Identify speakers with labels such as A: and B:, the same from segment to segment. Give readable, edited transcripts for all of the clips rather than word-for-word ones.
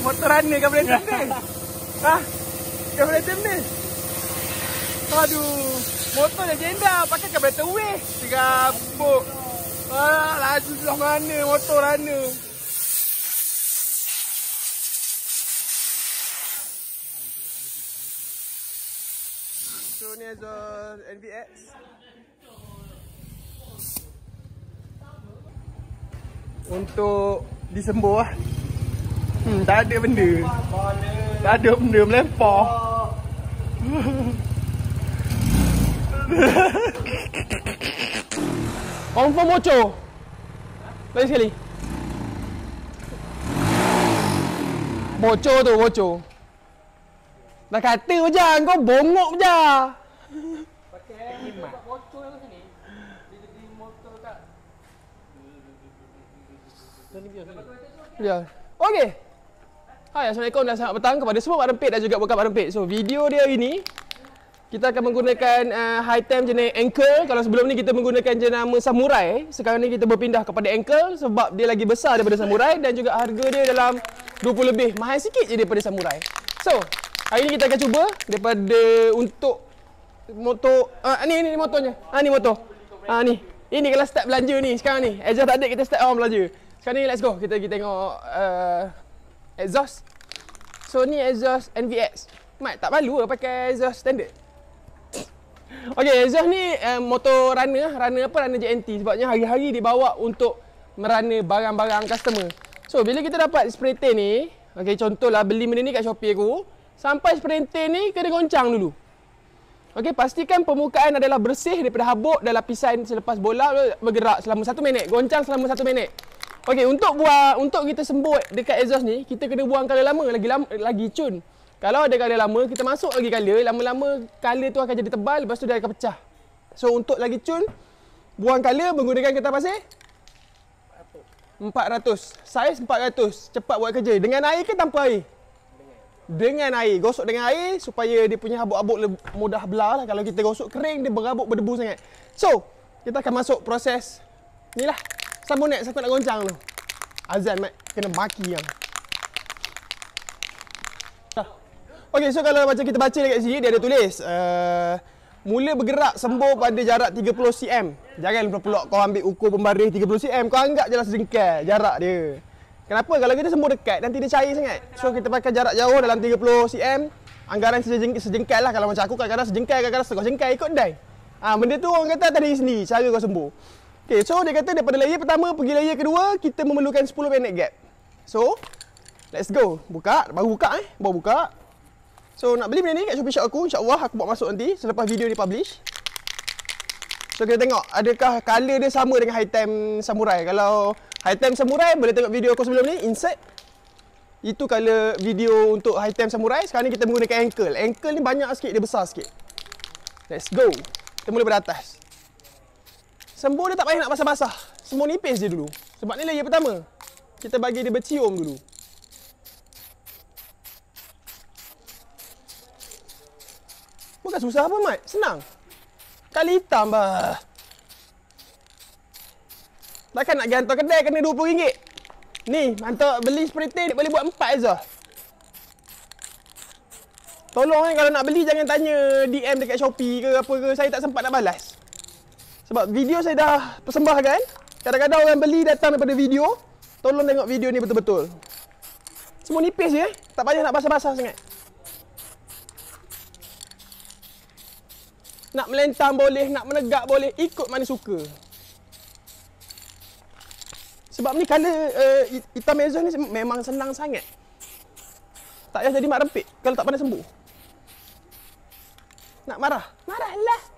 A: Motor runner kan boleh tem ni. Hah? Kan boleh tem ni. Aduh. Motor legenda pakai carburetor weh. Terabuk. Laju sebelah mana motor runner. So ni exhaust NVX. Untuk disembuh lah. Tak ada benda. Tak ada benda melempar. Confirm bocor. Lagi sekali. Bocor tu, bocor. Dah kata je, kau bongok je. Pakai himat. Bocor yang sini. Dia jadi motor kat. Ya. Okey. Hai, Assalamualaikum dan selamat petang kepada semua Mak Rempit dan juga bukan Mak Rempit. So, video dia hari ni kita akan menggunakan Hitem jenis ankle. Kalau sebelum ni kita menggunakan jenama samurai, sekarang ni kita berpindah kepada ankle sebab dia lagi besar daripada samurai dan juga harga dia dalam 20 lebih. Mahal sikit je daripada samurai. So, hari ni kita akan cuba daripada untuk motor ni motornya. Ni motor. Ni. Ini kalau start belanja ni sekarang ni. Exhaust tak ada, kita start orang belanja. Sekarang ni let's go. Kita pergi tengok exhaust. So ni exhaust NVX. Mat tak malu lah pakai exhaust standard. Okey, exhaust ni motor runner apa? Runner JNT. Sebabnya hari-hari dibawa untuk merana barang-barang customer. So bila kita dapat spray tan ni, okey contohlah beli benda ni kat Shopee aku, sampai spray tan ni kena goncang dulu. Okey, pastikan permukaan adalah bersih daripada habuk dan lapisan selepas bola bergerak selama 1 minit. Goncang selama 1 minit. Okey, untuk kita sembut dekat exhaust ni, kita kena buang color lama lagi cun. Kalau ada color lama, kita masuk lagi color, lama-lama color tu akan jadi tebal, lepas tu dia akan pecah. So untuk lagi cun, buang color menggunakan kertas pasir 400. Saiz 400. Cepat buat kerja. Dengan air ke tanpa air? Dengan air. Gosok dengan air supaya dia punya habuk-habuk mudah belah lah. Kalau kita gosok kering, dia berhabuk, berdebu sangat. So, kita akan masuk proses ni lah. Sabun next, aku nak goncang tu. Azan, Mat. Kena maki yang. Okey, so kalau macam kita baca dekat sini, dia ada tulis mula bergerak sembuh pada jarak 30 cm. Jangan pula kau ambil ukur pembaris 30 cm. Kau anggap je lah sejengkal jarak dia. Kenapa? Kalau kita sembuh dekat, nanti dia cair sangat. So kita pakai jarak jauh dalam 30 cm. Anggaran sejengkal lah. Kalau macam aku kadang-kadang sejengkal, kadang-kadang setengah jengkal, ikut dai. Benda tu orang kata tadi sendiri, cara kau sembuh. Okay, so dia kata daripada layer pertama pergi layer kedua, kita memerlukan 10 minit gap. So, let's go. Buka, baru buka baru buka. So, nak beli benda ni kat Shopee Shop aku, insyaAllah aku buat masuk nanti selepas video ni publish. So, kita tengok adakah color dia sama dengan Hitem Samurai. Kalau Hitem Samurai, boleh tengok video aku sebelum ni, insert. Itu color video untuk Hitem Samurai. Sekarang ni kita menggunakan ankle. Ankle ni banyak sikit, dia besar sikit. Let's go. Kita mula dari atas. Sembuh dia tak payah nak basah-basah. Sembuh nipis je dulu. Sebab ni layer pertama. Kita bagi dia bercium dulu. Bukan susah apa, Mat? Senang. Kali hitam, bah. Takkan nak pergi hantar kedai kena RM20. Ni, hantar beli spray tan, boleh buat 4 je. Tolong kalau nak beli jangan tanya DM dekat Shopee ke apa ke. Saya tak sempat nak balas. Sebab video saya dah persembahkan. Kadang-kadang orang beli datang daripada video. Tolong tengok video ni betul-betul. Semua nipis je. Tak payah nak basah-basah sangat. Nak melentang boleh, nak menegak boleh. Ikut mana suka. Sebab ni color hitam exhaust ni memang senang sangat. Tak payah jadi mak rempit kalau tak pandai sembuh. Nak marah? Marahlah.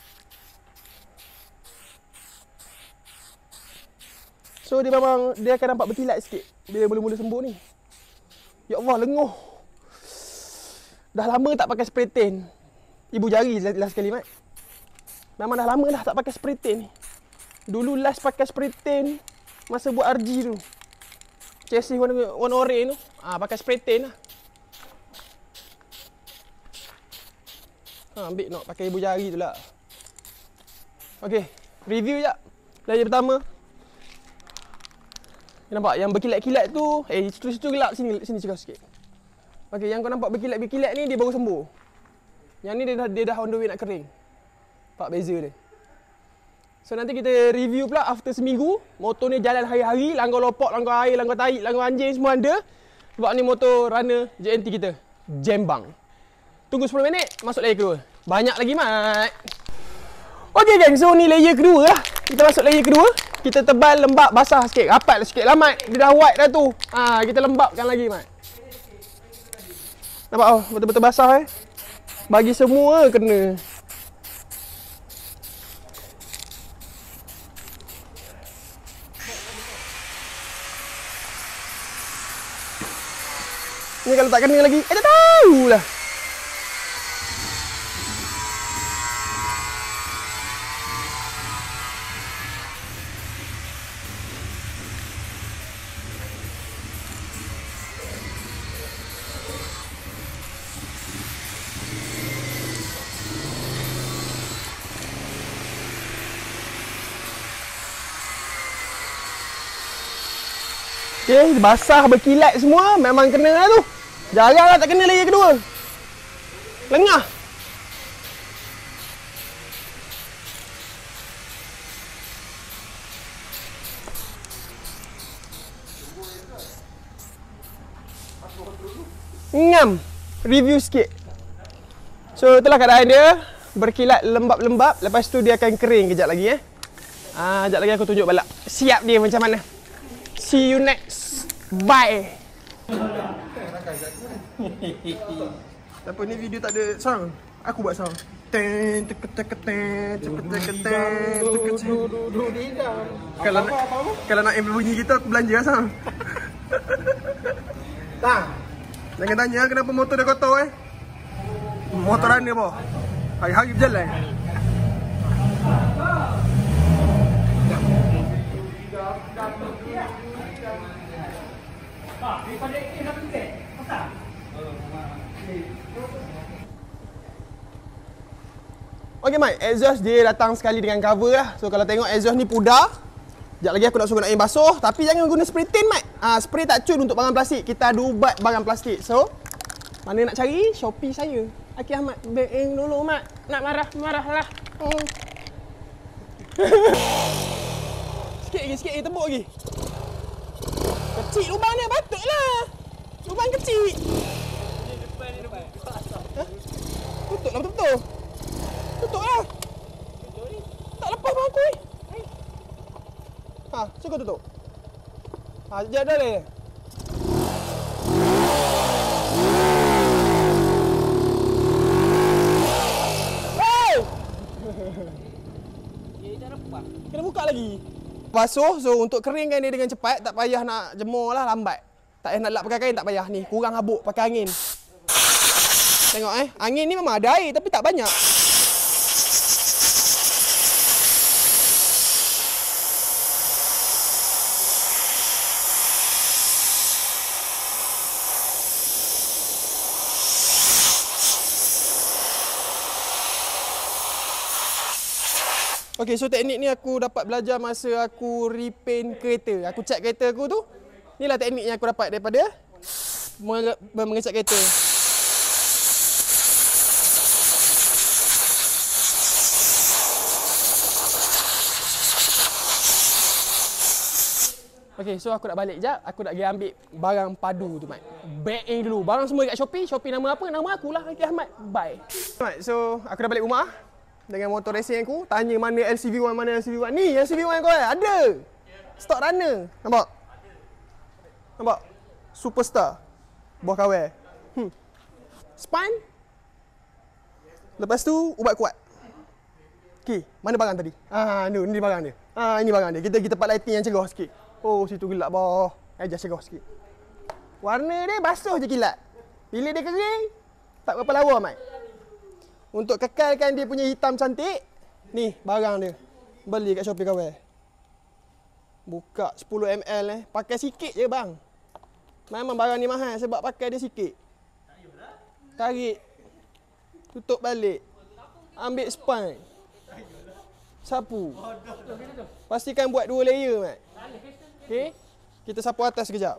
A: So dia memang dia akan nampak berkilat sikit bila mula-mula sembuh ni. Ya Allah, lenguh. Dah lama tak pakai spray tan. Ibu jari last sekali, Mat. Memang dah lama dah tak pakai spray tan ni. Dulu last pakai spray tan masa buat RG tu. Chassis warna orange tu. Pakai spray tan lah. Ambil nak pakai ibu jari tu lah. Okey, review jap. Layer pertama. Nampak yang berkilat-kilat tu, situ gelap, sini cerah sikit. Okey, yang kau nampak berkilat-berkilat ni dia baru sembuh. Yang ni dia dah on the way nak kering. Nampak beza dia. So nanti kita review pula after seminggu, motor ni jalan hari-hari, langgar lopok, langgar air, langgar tahi, langgar anjing semua ada. Sebab ni motor runner JNT kita, Jembang. Tunggu 10 minit, masuk layer kedua. Banyak lagi, Mat. Okey geng, so ni layer kedua lah. Kita masuk layer kedua. Kita tebal, lembap, basah sikit. Rapat lah sikit lah, Mat. Dia dah white dah tu. Kita lembapkan lagi, Mat. Nampak oh, betul-betul basah Bagi semua kena. Ni kalau tak kena lagi, tak tahulah. Okay, basah berkilat semua, memang kena lah tu. Jarang lah tak kena layer kedua. Lengah. Ngam. Review sikit. So itulah keadaan dia. Berkilat lembap-lembap. Lepas tu dia akan kering kejap lagi Kejap lagi aku tunjuk balap siap dia macam mana. See you next. Bye. Apa ni video tak ada sound? Aku buat sound. Ten tek tek ten tek tek Kalau nak bunyi gitu aku belanja asal. Tang. Jangan tanya kenapa motor dia kotor Motor runner apa? Hari-hari berjalan. Okey Mike, exhaust dia datang sekali dengan cover lah. So kalau tengok exhaust ni pudar. Sekejap lagi aku nak suruh air basuh. Tapi jangan guna spray tin Mike. Spray tak cun untuk barang plastik. Kita ada ubat barang plastik. So mana nak cari? Shopee saya. Aki Ahmad, baik dulu Mak. Nak marah lah. Sikit lagi, tembuk lagi. Kecil lubang ni, patutlah. Lubang kecil. Ni depan. Tutup lah betul-betul. Tutup lah. Tak lepas bang aku cukup tutup. Sekejap dah leh. Kena buka lagi. Basuh, so untuk keringkan dia dengan cepat, tak payah nak jemur lah lambat. Tak payah nak lap pakai kain, tak payah ni. Kurang habuk pakai angin. Tengok angin ni memang ada air tapi tak banyak. Okay, so teknik ni aku dapat belajar masa aku repaint kereta. Aku cat kereta aku tu. Inilah teknik yang aku dapat daripada mengecat kereta. Okay, so aku nak balik jap. Aku nak pergi ambil barang padu tu, Mat. Bag dulu. Barang semua dekat Shopee. Shopee nama apa? Nama akulah, Aki Ahmad. Bye. Mat, so aku dah balik rumah dengan motor racing aku. Tanya mana LCV1, mana LCV1. Ni LCV1 kau ada. Stock runner. Nampak? Nampak? Superstar. Buah kawal. Spine. Lepas tu ubat kuat. Okey, mana barang tadi? Ni barang dia. Ini barang dia. Kita tempat lighting yang cerah sikit. Oh, situ gelap bawah. Adjust cerah sikit. Warna dia basuh je kilat. Bila dia kering, tak berapa lawa, Mat. Untuk kekalkan dia punya hitam cantik, ni barang dia. Beli kat Shopee kawal. Buka 10 ml pakai sikit je bang. Memang barang ni mahal sebab pakai dia sikit. Tarik. Tutup balik. Ambil spine. Sapu. Pastikan buat 2 layer, Mat. Okey. Kita sapu atas sekejap.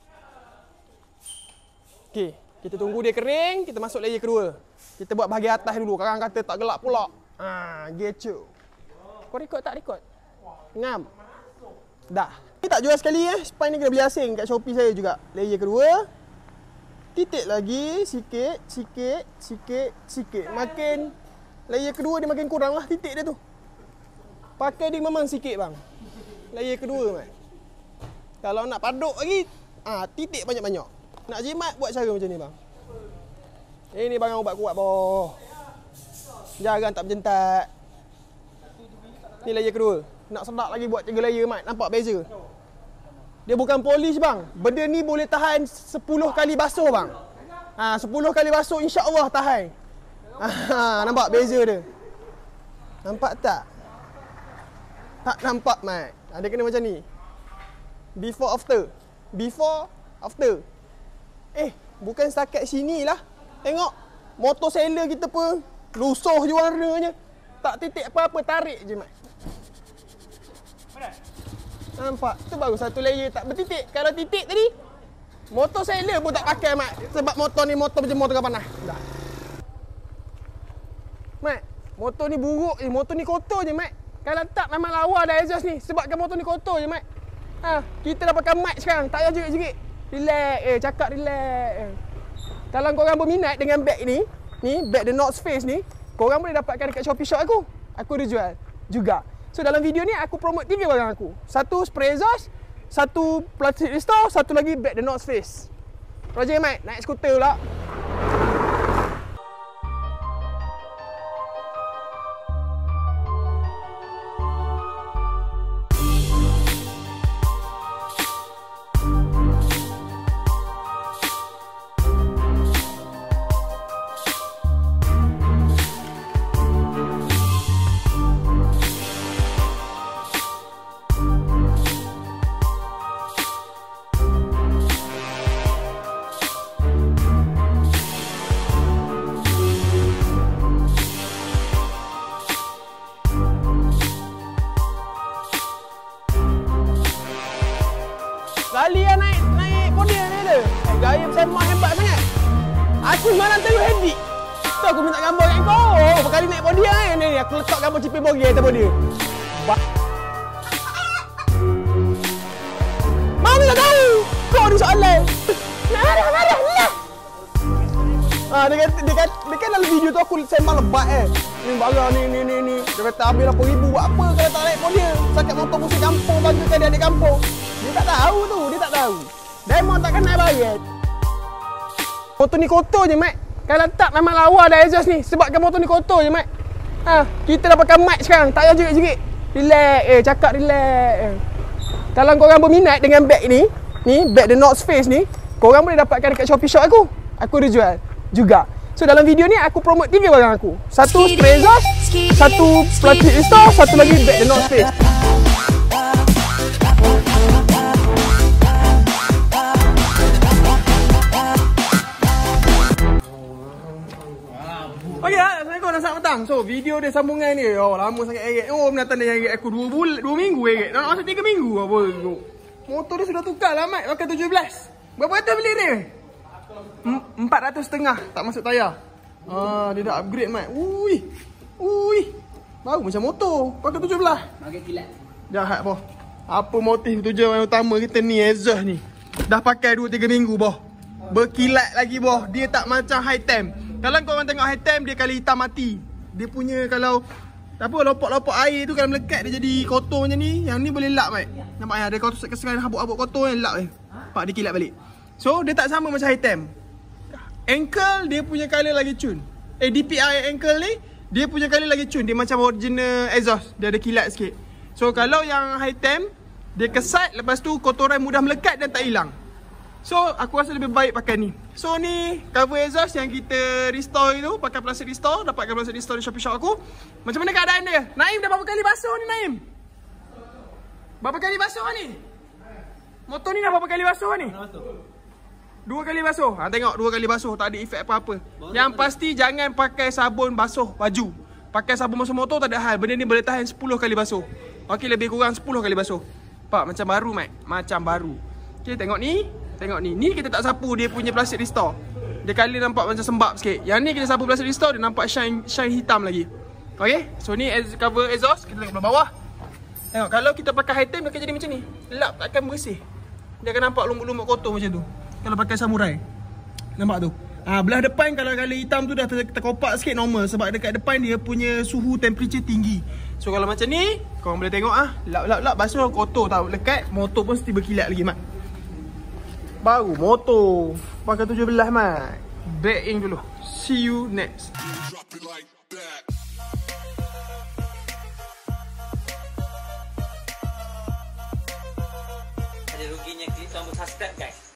A: Okey, kita tunggu dia kering, kita masuk layer kedua. Kita buat bahagian atas dulu. Kadang kata tak gelap pula. Gecu. Kau record tak record? Ngam. Dah. Ni tak jual sekali spine ni kena beli asing kat Shopee saya juga. Layer kedua. Titik lagi sikit, sikit. Makin layer kedua dia makin kurang lah titik dia tu. Pakai dia memang sikit bang. Layer kedua mat. Kalau nak paduk lagi, titik banyak-banyak. Nak jimat buat cara macam ni bang. Ini barang ubat kuat boh. Jangan tak berjentak. Ni layer kedua. Nak sedap lagi buat 3 layer mat. Nampak beza? Dia bukan polish bang. Benda ni boleh tahan 10 kali basuh bang. 10 kali basuh insya-Allah tahan. Nampak beza dia? Nampak tak? Tak nampak mat. Dia kena macam ni. Before after. Before after. Bukan setakat sini lah. Tengok. Motor seller kita pun lusuh je warnanya. Tak titik apa-apa, tarik je mat. Nampak? Tu baru satu layer tak bertitik. Kalau titik tadi, motor seller pun tak pakai mat. Sebab motor ni motor macam motor kapal panas. Dah. Mat, motor ni buruk je. Motor ni kotor je mat. Kalau tak memang lawa dah exhaust ni. Sebabkan motor ni kotor je mat. Kita dah pakai mic sekarang. Tak payah jerit-jerit. Relax cakap relax. Kalau korang berminat dengan beg ni, beg The North Face ni, korang boleh dapatkan dekat Shopee Shop aku. Aku ada jual juga. So dalam video ni aku promote 3 barang aku. Satu spray exhaust, satu plastic restore, satu lagi beg The North Face. Roger Mike, naik skuter pula. Kali yang naik podium ni dia. Gaya bersama hebat sangat. Aku semalam terlalu heavy. Tu aku minta gambar kat kau. Berapa kali naik podium ni. Aku letak gambar cipir bogi atas podium. Mami tak tahu. Kau ni soalan. Marah lah. Dia kan dalam video tu aku sembang lebat Ni barang ni. Dia kata habis 8,000 buat apa kalau tak naik podium. Sakit motor musik kampung bagakan dia adik kampung. Dia tak tahu tu, dia tak tahu. Diamond takkan naik bayar. Motor ni kotor je, Mat. Kalau tak memang lawa dah exhaust ni. Sebabkan motor ni kotor je, Mat. Kita dah pakai mic sekarang. Tak payah jerit-jerit. Relax, cakap relax. Kalau korang berminat dengan beg ni, beg The North Face ni, korang boleh dapatkan dekat Shopee Shop aku. Aku ada jual juga. So dalam video ni aku promote 3 barang aku. Satu spray exhaust, satu plastic restore, satu lagi beg The North Face. Okey, Assalamualaikum dan selamat petang. So, video dia sambungan ni. Lama sangat Eric. Menatang dia Eric aku 2 minggu Eric. Nak masuk 3 minggu apa. Motor dia sudah tukar lah, Mat. Pakai 17. Berapa kata beli ni? 450 tak masuk tayar. Dia dah upgrade, Mat. Ui. Baru macam motor. Pakai 17. Pakai kilat. Jahat, boh. Apa motif tujuan utama kita ni, exhaust ni. Dah pakai 2-3 minggu, boh. Berkilat lagi, boh. Dia tak macam high temp. Kalau korang tengok high temp, dia kali hitam mati. Dia punya kalau lopok-lopok air tu kalau melekat dia jadi kotor macam ni. Yang ni boleh lap, Mat. Nampak ya? Ada kotor kesengan habuk-habuk kotor yang lap Pak dia kilat balik. So dia tak sama macam high temp. Ankle dia punya colour lagi cun. DPI ankle ni dia punya colour lagi cun. Dia macam original exhaust. Dia ada kilat sikit. So kalau yang high temp, dia kesat, lepas tu kotoran mudah melekat dan tak hilang. So aku rasa lebih baik pakai ni. So ni cover exhaust yang kita restore itu, pakai plastic restore. Dapatkan plastic restore di Shopee Shop aku. Macam mana keadaan dia? Naim dah berapa kali basuh ni, Naim? Berapa kali basuh ni? Motor ni dah berapa kali basuh ni? 2 kali basuh. Tengok 2 kali basuh, tak ada efek apa-apa. Yang pasti jangan pakai sabun basuh baju. Pakai sabun basuh motor tak ada hal. Benda ni boleh tahan 10 kali basuh. Okey, lebih kurang 10 kali basuh. Nampak macam baru, Mat. Macam baru. Okay, tengok ni. Tengok ni. Ni kita tak sapu dia punya plastik restore. Dia kali nampak macam sembab sikit. Yang ni kita sapu plastik restore, dia nampak shine hitam lagi. Okay, so ni cover exhaust. Kita tengok belah bawah. Tengok, kalau kita pakai high time dia akan jadi macam ni. Lap takkan bersih. Dia akan nampak lumbuk-lumbuk kotor macam tu. Kalau pakai samurai. Nampak tu. Belah depan kalau hitam tu dah terkopak sikit normal. Sebab dekat depan dia punya suhu temperature tinggi. So kalau macam ni, korang boleh tengok lap basuh kotor tau. Lekat, motor pun mesti berkilat lagi, Mat. Baru motor. Pakai 17, Mat. Back in dulu. See you next.
B: Ada ruginya klik tombol subscribe, guys.